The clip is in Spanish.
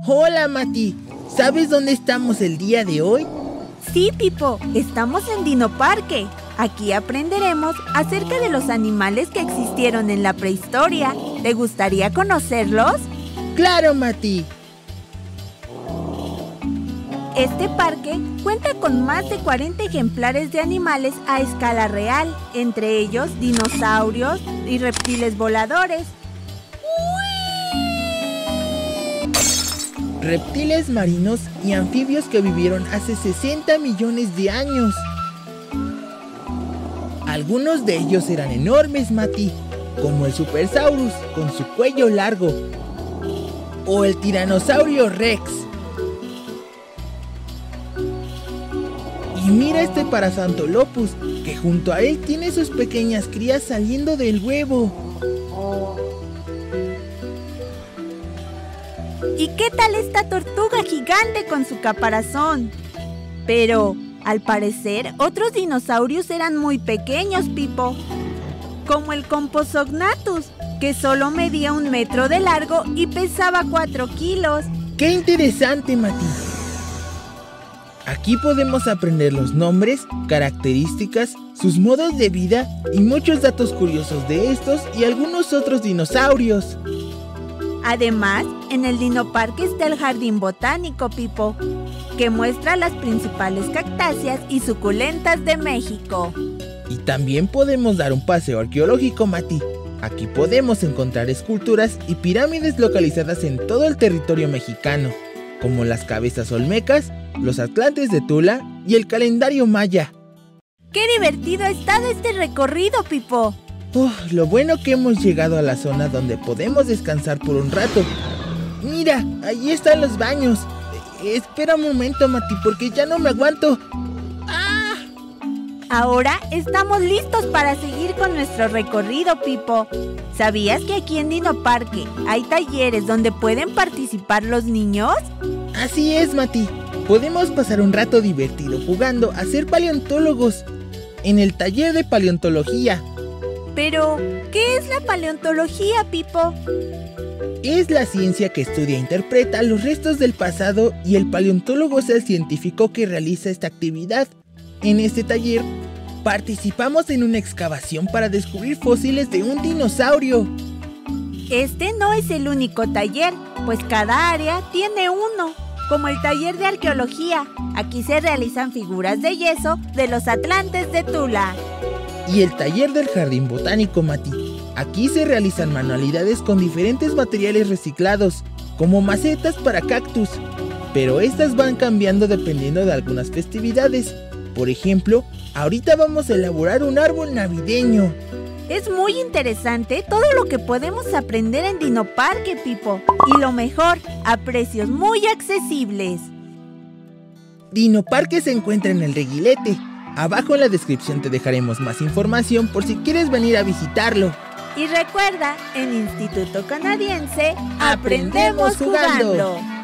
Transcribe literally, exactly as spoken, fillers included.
Hola, Mati. ¿Sabes dónde estamos el día de hoy? Sí, Pipo, estamos en Dino Parque. Aquí aprenderemos acerca de los animales que existieron en la prehistoria. ¿Te gustaría conocerlos? ¡Claro, Mati! Este parque cuenta con más de cuarenta ejemplares de animales a escala real, entre ellos dinosaurios y reptiles voladores. Reptiles marinos y anfibios que vivieron hace sesenta millones de años. Algunos de ellos eran enormes, Mati, como el Supersaurus con su cuello largo, o el Tiranosaurio Rex. Y mira este Parasaurolophus, que junto a él tiene sus pequeñas crías saliendo del huevo. ¿Y qué tal esta tortuga gigante con su caparazón? Pero, al parecer, otros dinosaurios eran muy pequeños, Pipo. Como el Compsognathus, que solo medía un metro de largo y pesaba cuatro kilos. ¡Qué interesante, Mati! Aquí podemos aprender los nombres, características, sus modos de vida y muchos datos curiosos de estos y algunos otros dinosaurios. Además, en el Dino Parque está el Jardín Botánico, Pipo, que muestra las principales cactáceas y suculentas de México. Y también podemos dar un paseo arqueológico, Mati. Aquí podemos encontrar esculturas y pirámides localizadas en todo el territorio mexicano, como las cabezas olmecas, los atlantes de Tula y el calendario maya. ¡Qué divertido ha estado este recorrido, Pipo! Oh, lo bueno que hemos llegado a la zona donde podemos descansar por un rato. Mira, ahí están los baños. Eh, espera un momento, Mati, porque ya no me aguanto. ¡Ah! Ahora estamos listos para seguir con nuestro recorrido, Pipo. ¿Sabías que aquí en Dino Parque hay talleres donde pueden participar los niños? Así es, Mati. Podemos pasar un rato divertido jugando a ser paleontólogos en el taller de paleontología. Pero, ¿qué es la paleontología, Pipo? Es la ciencia que estudia e interpreta los restos del pasado y el paleontólogo es el científico que realiza esta actividad. En este taller, participamos en una excavación para descubrir fósiles de un dinosaurio. Este no es el único taller, pues cada área tiene uno, como el taller de arqueología. Aquí se realizan figuras de yeso de los atlantes de Tula. Y el taller del Jardín Botánico, Mati. Aquí se realizan manualidades con diferentes materiales reciclados, como macetas para cactus. Pero estas van cambiando dependiendo de algunas festividades. Por ejemplo, ahorita vamos a elaborar un árbol navideño. Es muy interesante todo lo que podemos aprender en Dino Parque, Pipo. Y lo mejor, a precios muy accesibles. Dino Parque se encuentra en el Reguilete. Abajo en la descripción te dejaremos más información por si quieres venir a visitarlo. Y recuerda, en Instituto Canadiense, aprendemos jugando.